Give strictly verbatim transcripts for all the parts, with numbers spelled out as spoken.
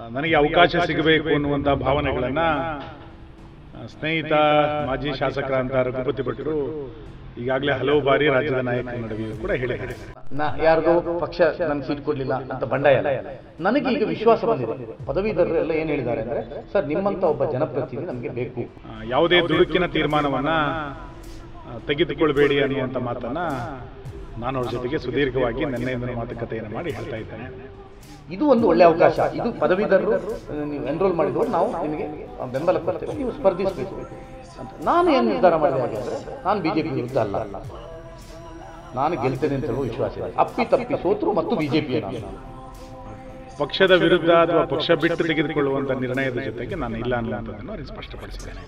ನನಗೆ ಅವಕಾಶ ಸಿಗಬೇಕು ಅನ್ನುವಂಥ ಭಾವನೆಗಳನ್ನು ಸ್ನೇಹಿತ ಮಾಜಿ ಶಾಸಕರಂತ ರಘುಪತಿ ಭಟ್ರು ಈಗಾಗಲೇ ಹಲವು ಬಾರಿ ರಾಜ್ಯದ ನಾಯಕರ ನಡುವೆಯೂ ಕೂಡ ಹೇಳಿದ್ದಾರೆ. ನಾ ಯಾರಿಗೋ ಪಕ್ಷ ನನಗೆ ಸೀಟ್ ಕೊಡಲಿಲ್ಲ ಅಂತ ಬಂಡಾಯ ಅಲ್ಲ. ನನಗೆ ಈಗ ವಿಶ್ವಾಸ ಬಂದಿದೆ. ಪದವೀಧರರು ಎಲ್ಲ ಏನು ಹೇಳಿದ್ದಾರೆ ಅಂದರೆ, ಸರ್ ನಿಮ್ಮಂಥ ಒಬ್ಬ ಜನಪ್ರತಿನಿಧಿ ನಮಗೆ ಬೇಕು, ಯಾವುದೇ ದುಡುಕಿನ ತೀರ್ಮಾನವನ್ನು ತೆಗೆದುಕೊಳ್ಬೇಡಿ ಅನ್ನುವಂಥ ಮಾತನ್ನು ನಾನು ಅವ್ರ ಜೊತೆಗೆ ಸುದೀರ್ಘವಾಗಿ ನಿನ್ನೆಯಿಂದ ಮಾತುಕತೆಯನ್ನು ಮಾಡಿ ಹೇಳ್ತಾ ಇದ್ದೇನೆ. ಇದು ಒಂದು ಒಳ್ಳೆ ಅವಕಾಶ. ಇದು ಪದವೀಧರರು ನೀವು ಎನ್ರೋಲ್ ಮಾಡಿದವರು ನಾವು ನಿಮಗೆ ಬೆಂಬಲ ಕೊಡ್ತೇವೆ, ನೀವು ಸ್ಪರ್ಧಿಸಬೇಕು ಅಂತ. ನಾನು ಏನು ನಿರ್ಧಾರ ಮಾಡಿದೆ ಹಾಗೆ ಅಂದರೆ, ನಾನು ಬಿ ಜೆ ಪಿ ವಿರುದ್ಧ ಅಲ್ಲ, ನಾನು ಗೆಲ್ತೇನೆ ಅಂತ ಹೇಳುವ ವಿಶ್ವಾಸ ಇದೆ. ಅಪ್ಪಿ ತಪ್ಪಿ ಸೋತರು ಮತ್ತು ಬಿ ಜೆ ಪಿಯ ನಾನು ಪಕ್ಷದ ವಿರುದ್ಧ ಅಥವಾ ಪಕ್ಷ ಬಿಟ್ಟು ತೆಗೆದುಕೊಳ್ಳುವಂಥ ನಿರ್ಣಯದ ಜೊತೆಗೆ ನಾನು ಇಲ್ಲ ಅನ್ನುವಂಥದ್ದನ್ನು ಅವರಿಗೆ ಸ್ಪಷ್ಟಪಡಿಸಿದ್ದೇನೆ.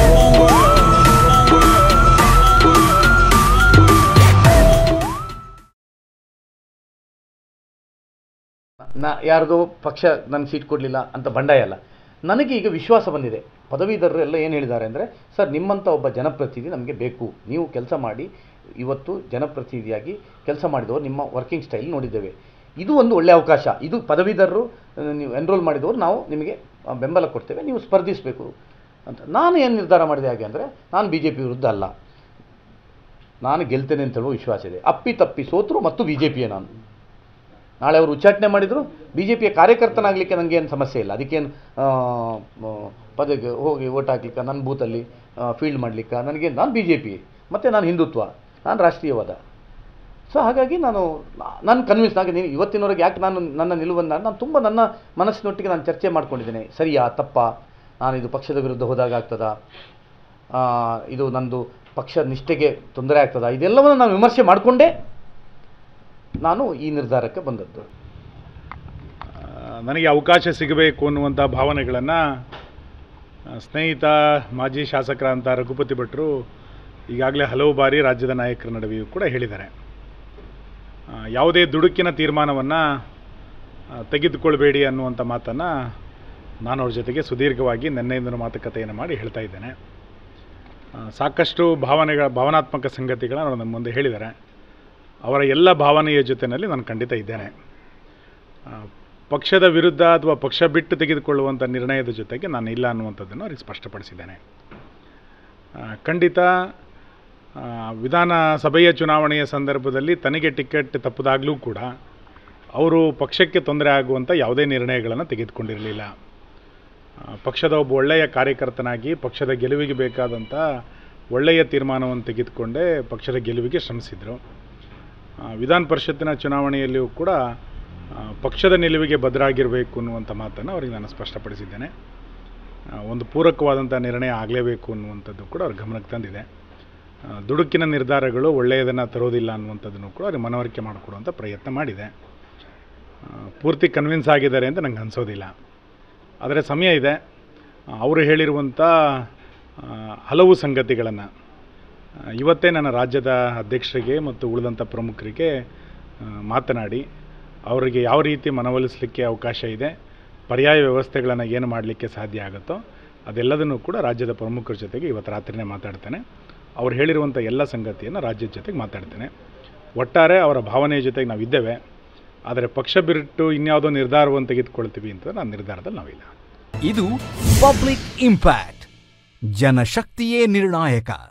ನಾ ಯಾರಿಗೋ ಪಕ್ಷ ನನಗೆ ಸೀಟ್ ಕೊಡಲಿಲ್ಲ ಅಂತ ಬಂಡಾಯ ಅಲ್ಲ. ನನಗೆ ಈಗ ವಿಶ್ವಾಸ ಬಂದಿದೆ. ಪದವೀಧರರು ಎಲ್ಲ ಏನು ಹೇಳಿದ್ದಾರೆ ಅಂದರೆ, ಸರ್ ನಿಮ್ಮಂಥ ಒಬ್ಬ ಜನಪ್ರತಿನಿಧಿ ನಮಗೆ ಬೇಕು, ನೀವು ಕೆಲಸ ಮಾಡಿ. ಇವತ್ತು ಜನಪ್ರತಿನಿಧಿಯಾಗಿ ಕೆಲಸ ಮಾಡಿದವರು ನಿಮ್ಮ ವರ್ಕಿಂಗ್ ಸ್ಟೈಲ್ ನೋಡಿದ್ದೇವೆ. ಇದು ಒಂದು ಒಳ್ಳೆ ಅವಕಾಶ. ಇದು ಪದವೀಧರರು ನೀವು ಎನ್ರೋಲ್ ಮಾಡಿದವರು ನಾವು ನಿಮಗೆ ಬೆಂಬಲ ಕೊಡ್ತೇವೆ, ನೀವು ಸ್ಪರ್ಧಿಸಬೇಕು ಅಂತ. ನಾನು ಏನು ನಿರ್ಧಾರ ಮಾಡಿದೆ ಹಾಗೆ ಅಂದರೆ, ನಾನು ಬಿ ಜೆ ಪಿ ವಿರುದ್ಧ ಅಲ್ಲ, ನಾನು ಗೆಲ್ತೇನೆ ಅಂತ ಹೇಳುವ ವಿಶ್ವಾಸ ಇದೆ. ಅಪ್ಪಿ ತಪ್ಪಿ ಸೋತರು ಮತ್ತು ಬಿ ಜೆ ಪಿಯ ನಾನು. ನಾಳೆ ಅವರು ಉಚ್ಚಾಟನೆ ಮಾಡಿದರು, ಬಿ ಜೆ ಪಿಯ ಕಾರ್ಯಕರ್ತನಾಗಲಿಕ್ಕೆ ನನಗೇನು ಸಮಸ್ಯೆ ಇಲ್ಲ. ಅದಕ್ಕೇನು ಪದಕ್ಕೆ ಹೋಗಿ ಓಟ್ ಹಾಕ್ಲಿಕ್ಕೆ, ನನ್ನ ಬೂತಲ್ಲಿ ಫೀಲ್ಡ್ ಮಾಡಲಿಕ್ಕೆ ನನಗೆ, ನಾನು ಬಿ ಜೆ ಪಿ ಮತ್ತು ನಾನು ಹಿಂದುತ್ವ, ನಾನು ರಾಷ್ಟ್ರೀಯವಾದ. ಸೊ ಹಾಗಾಗಿ ನಾನು ನಾನು ಕನ್ವಿನ್ಸ್ ಆಗಿ ನೀವು ಇವತ್ತಿನವರೆಗೆ ಯಾಕೆ ನಾನು ನನ್ನ ನಿಲುವನ್ನು ನಾನು ತುಂಬ ನನ್ನ ಮನಸ್ಸಿನೊಟ್ಟಿಗೆ ನಾನು ಚರ್ಚೆ ಮಾಡ್ಕೊಂಡಿದ್ದೇನೆ. ಸರಿಯಾ ತಪ್ಪಾ, ನಾನು ಇದು ಪಕ್ಷದ ವಿರುದ್ಧ ಹೋದಾಗ ಆಗ್ತದಾ, ಇದು ನಂದು ಪಕ್ಷ ನಿಷ್ಠೆಗೆ ತೊಂದರೆ ಆಗ್ತದಾ, ಇದೆಲ್ಲವನ್ನು ನಾನು ವಿಮರ್ಶೆ ಮಾಡಿಕೊಂಡೇ ನಾನು ಈ ನಿರ್ಧಾರಕ್ಕೆ ಬಂದದ್ದು. ನನಗೆ ಅವಕಾಶ ಸಿಗಬೇಕು ಅನ್ನುವಂಥ ಭಾವನೆಗಳನ್ನು ಸ್ನೇಹಿತ ಮಾಜಿ ಶಾಸಕರಂತ ರಘುಪತಿ ಭಟ್ರು ಈಗಾಗಲೇ ಹಲವು ಬಾರಿ ರಾಜ್ಯದ ನಾಯಕರ ನಡುವೆಯೂ ಕೂಡ ಹೇಳಿದ್ದಾರೆ. ಯಾವುದೇ ದುಡುಕಿನ ತೀರ್ಮಾನವನ್ನು ತೆಗೆದುಕೊಳ್ಬೇಡಿ ಅನ್ನುವಂಥ ಮಾತನ್ನು ನಾನು ಅವ್ರ ಜೊತೆಗೆ ಸುದೀರ್ಘವಾಗಿ ನಿನ್ನೆಯಿಂದ ಮಾತುಕತೆಯನ್ನು ಮಾಡಿ ಹೇಳ್ತಾ ಇದ್ದೇನೆ. ಸಾಕಷ್ಟು ಭಾವನೆಗಳ ಭಾವನಾತ್ಮಕ ಸಂಗತಿಗಳನ್ನು ಅವರು ನಮ್ಮ ಮುಂದೆ ಹೇಳಿದ್ದಾರೆ. ಅವರ ಎಲ್ಲ ಭಾವನೆಯ ಜೊತೆಯಲ್ಲಿ ನಾನು ಖಂಡಿತ ಇದ್ದೇನೆ. ಪಕ್ಷದ ವಿರುದ್ಧ ಅಥವಾ ಪಕ್ಷ ಬಿಟ್ಟು ತೆಗೆದುಕೊಳ್ಳುವಂಥ ನಿರ್ಣಯದ ಜೊತೆಗೆ ನಾನು ಇಲ್ಲ ಅನ್ನುವಂಥದ್ದನ್ನು ಅವರಿಗೆ ಸ್ಪಷ್ಟಪಡಿಸಿದ್ದೇನೆ. ಖಂಡಿತ ವಿಧಾನಸಭೆಯ ಚುನಾವಣೆಯ ಸಂದರ್ಭದಲ್ಲಿ ತನಗೆ ಟಿಕೆಟ್ ತಪ್ಪದಾಗಲೂ ಕೂಡ ಅವರು ಪಕ್ಷಕ್ಕೆ ತೊಂದರೆ ಆಗುವಂಥ ಯಾವುದೇ ನಿರ್ಣಯಗಳನ್ನು ತೆಗೆದುಕೊಂಡಿರಲಿಲ್ಲ. ಪಕ್ಷದ ಒಬ್ಬ ಒಳ್ಳೆಯ ಕಾರ್ಯಕರ್ತನಾಗಿ ಪಕ್ಷದ ಗೆಲುವಿಗೆ ಬೇಕಾದಂಥ ಒಳ್ಳೆಯ ತೀರ್ಮಾನವನ್ನು ತೆಗೆದುಕೊಂಡೇ ಪಕ್ಷದ ಗೆಲುವಿಗೆ ಶ್ರಮಿಸಿದರು. ವಿಧಾನ ಪರಿಷತ್ತಿನ ಚುನಾವಣೆಯಲ್ಲಿಯೂ ಕೂಡ ಪಕ್ಷದ ನಿಲುವಿಗೆ ಬದ್ಧರಾಗಿರಬೇಕು ಅನ್ನುವಂಥ ಮಾತನ್ನು ಅವರಿಗೆ ನಾನು ಸ್ಪಷ್ಟಪಡಿಸಿದ್ದೇನೆ. ಒಂದು ಪೂರಕವಾದಂಥ ನಿರ್ಣಯ ಆಗಲೇಬೇಕು ಅನ್ನುವಂಥದ್ದು ಕೂಡ ಅವ್ರ ಗಮನಕ್ಕೆ ತಂದಿದೆ. ದುಡುಕಿನ ನಿರ್ಧಾರಗಳು ಒಳ್ಳೆಯದನ್ನು ತರೋದಿಲ್ಲ ಅನ್ನುವಂಥದ್ದನ್ನು ಕೂಡ ಅವ್ರಿಗೆ ಮನವರಿಕೆ ಮಾಡಿಕೊಡುವಂಥ ಪ್ರಯತ್ನ ಮಾಡಿದೆ. ಪೂರ್ತಿ ಕನ್ವಿನ್ಸ್ ಆಗಿದ್ದಾರೆ ಅಂತ ನಂಗೆ ಅನಿಸೋದಿಲ್ಲ. ಆದರೆ ಸಮಯ ಇದೆ. ಅವರು ಹೇಳಿರುವಂಥ ಹಲವು ಸಂಗತಿಗಳನ್ನು ಇವತ್ತೇ ನನ್ನ ರಾಜ್ಯದ ಅಧ್ಯಕ್ಷರಿಗೆ ಮತ್ತು ಉಳಿದಂಥ ಪ್ರಮುಖರಿಗೆ ಮಾತನಾಡಿ ಅವರಿಗೆ ಯಾವ ರೀತಿ ಮನವೊಲಿಸಲಿಕ್ಕೆ ಅವಕಾಶ ಇದೆ, ಪರ್ಯಾಯ ವ್ಯವಸ್ಥೆಗಳನ್ನು ಏನು ಮಾಡಲಿಕ್ಕೆ ಸಾಧ್ಯ ಆಗುತ್ತೋ ಅದೆಲ್ಲದನ್ನು ಕೂಡ ರಾಜ್ಯದ ಪ್ರಮುಖರ ಜೊತೆಗೆ ಇವತ್ತು ರಾತ್ರಿನೇ ಮಾತಾಡ್ತೇನೆ. ಅವ್ರು ಹೇಳಿರುವಂಥ ಎಲ್ಲ ಸಂಗತಿಯನ್ನು ರಾಜ್ಯದ ಜೊತೆಗೆ ಮಾತಾಡ್ತೇನೆ. ಒಟ್ಟಾರೆ ಅವರ ಭಾವನೆಯ ಜೊತೆಗೆ ನಾವಿದ್ದೇವೆ. ಆದರೆ ಪಕ್ಷ ಬಿಟ್ಟು ಇನ್ಯಾವುದೋ ನಿರ್ಧಾರವನ್ನು ತೆಗೆದುಕೊಳ್ತೀವಿ ಅಂತ ನನ್ನ ನಿರ್ಧಾರದಲ್ಲಿ ನಾವಿಲ್ಲ. ಇದು ಪಬ್ಲಿಕ್ ಇಂಪ್ಯಾಕ್ಟ್, ಜನಶಕ್ತಿಯೇ ನಿರ್ಣಾಯಕ.